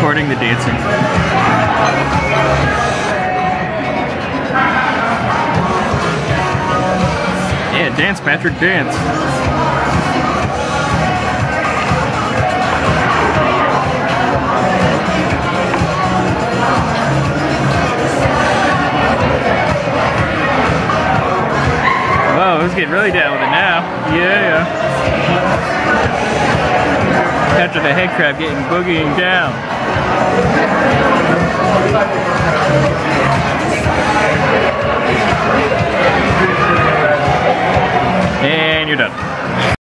recording the dancing. Yeah, dance, Patrick, dance. Whoa, who's getting really down with it now? Yeah. After the head crab getting boogieing down. And you're done.